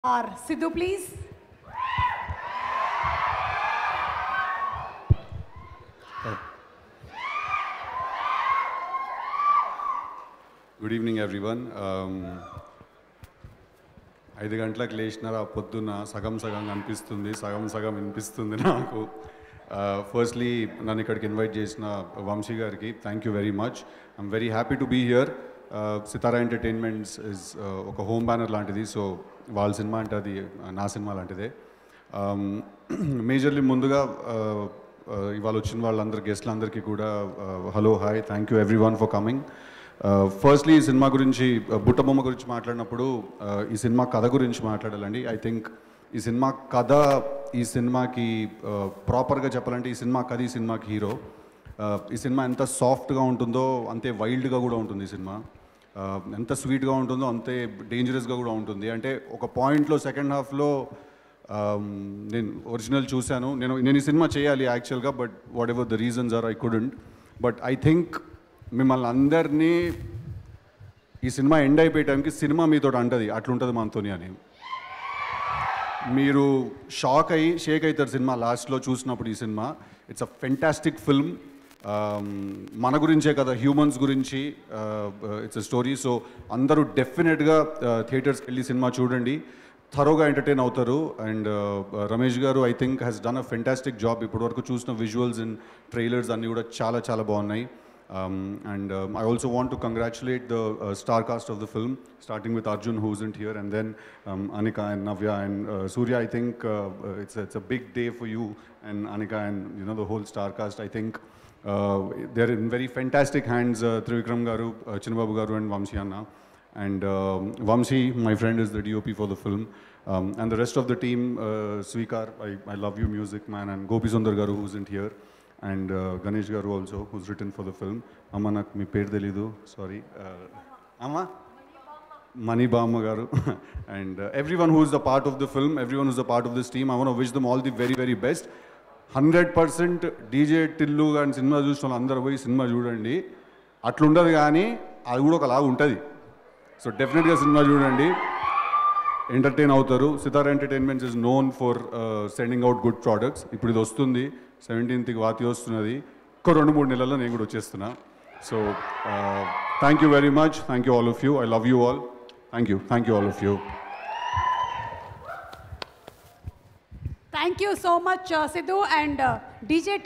Siddu, please. Good evening, everyone. 5 గంటలకు లేచినారా పొద్దున్న సగం సగం అనిపిస్తుంది, సగం సగం వినిపిస్తుంది నాకు. ఫస్ట్లీ నన్ను ఇక్కడికి ఇన్వైట్ చేసిన వంశీ గారికి thank you very much. I'm very happy to be here. Sithara entertainments is ఒక హోమ్ బ్యానర్ లాంటిది. సో వాళ్ళ సినిమా అంటే అది నా సినిమా లాంటిదే. మేజర్లీ ముందుగా ఇవాళ వచ్చిన వాళ్ళందరూ గెస్ట్లందరికీ కూడా hello, hi, thank you everyone for coming. Firstly ఈ సినిమా గురించి, బుట్ట బొమ్మ గురించి మాట్లాడినప్పుడు ఈ సినిమా కథ గురించి మాట్లాడాలండి. ఐ థింక్ ఈ సినిమా కథ, ఈ సినిమాకి ప్రాపర్గా చెప్పాలంటే ఈ సినిమా కథ, ఈ సినిమాకి హీరో. ఈ సినిమా ఎంత సాఫ్ట్గా ఉంటుందో అంతే వైల్డ్గా కూడా ఉంటుంది. ఈ సినిమా ఎంత స్వీట్గా ఉంటుందో అంతే డేంజరస్గా కూడా ఉంటుంది. అంటే ఒక పాయింట్లో సెకండ్ హాఫ్లో నేను ఒరిజినల్ చూశాను. నేను ఈ సినిమా చేయాలి యాక్చువల్గా, but whatever the reasons are I couldn't. But I think మిమ్మల్ని అందరినీ ఈ సినిమా ఎండ్ అయిపోయే టైంకి సినిమా మీతో అంటది అట్లుంటుంది మనతోని అని. మీరు షాక్ అయ్యి షేక్ అవుతారు సినిమా లాస్ట్లో చూసినప్పుడు. ఈ cinema it's a fantastic film. మన గురించే కదా, హ్యూమన్స్ గురించి ఇట్స్ అ స్టోరీ. సో అందరూ డెఫినెట్గా థియేటర్స్కి వెళ్ళి సినిమా చూడండి, థరోగా ఎంటర్టైన్ అవుతారు. అండ్ రమేష్ గారు I think has done a fantastic job. ఇప్పటివరకు చూసిన విజువల్స్ అండ్ ట్రైలర్స్ అన్నీ కూడా చాలా చాలా బాగున్నాయి. And I also want to congratulate the star cast of the film, starting with Arjun, who isn't here, and then Anikha and Navya and Surya. I think it's a big day for you and Anikha and the whole star cast. I think they're in very fantastic hands. Trivikram garu, Chinnababu garu, and Vamsi Anna. And Vamsi, my friend, is the DOP for the film. And the rest of the team, Swikar, I love you, music man, and Gopi Sundar garu, who isn't here. And Ganesh garu also, who's written for the film. Amma నాకు మీ పేరు తెలీదు, sorry. Amma? Mani Bomma garu. And everyone who's a part of the film, everyone who's a part of this team, I want to wish them all the very, very best. 100% DJ Tillu కానీ cinema చూసిన వాళ్ళు అందరూ పోయి cinema చూడండి. అట్లుండదు కానీ అది కూడా ఒకలాగా ఉంటుంది. సో డెఫినెట్గా సినిమా చూడండి, ఎంటర్టైన్ అవుతారు. Sithara entertainments is known for sending out good products. ఇప్పుడు ఇది వస్తుంది 17th వాతి వస్తున్నది. ఒక 2-3 నెలల్లో నేను కూడా వచ్చేస్తున్నా. So thank you very much. Thank you all of you. I love you all. Thank you all of you. Thank you so much, Siddu and DJ